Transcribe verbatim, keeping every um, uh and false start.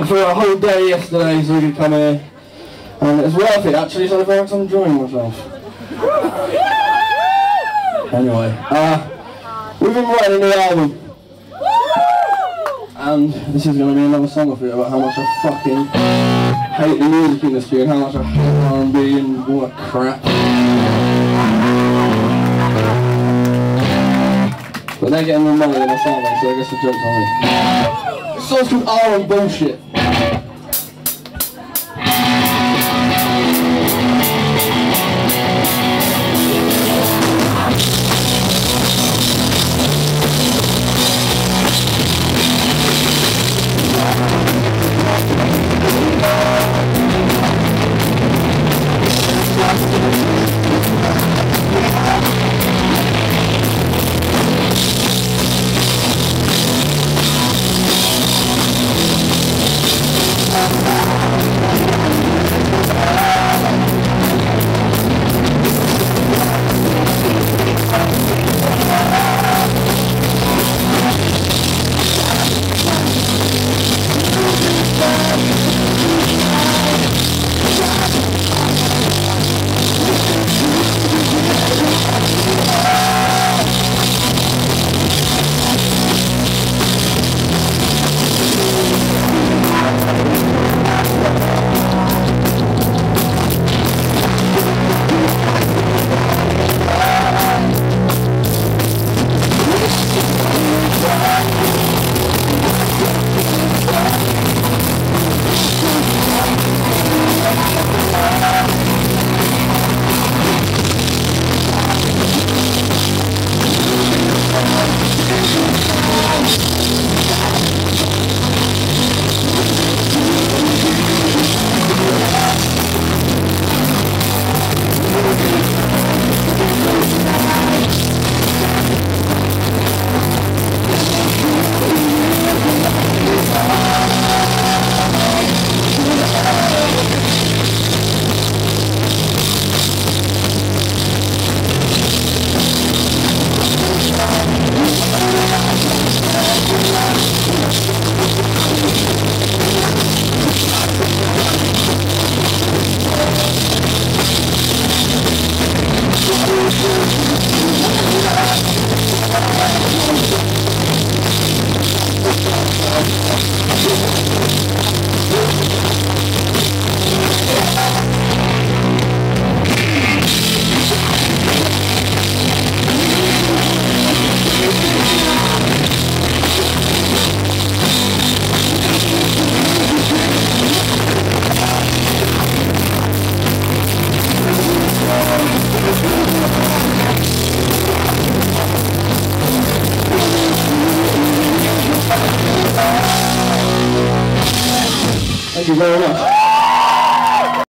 for a whole day yesterday so we could come here. And it's worth it actually, so I feel like I'm enjoying myself. Anyway, uh, we've been writing a new album. And this is going to be another song of it about how much I fucking hate the music industry and how much I hate R and B and all that crap. But they're getting more money than us, aren't they? So I guess the joke's on me. This song's called R and Bullshit. Thank you very much.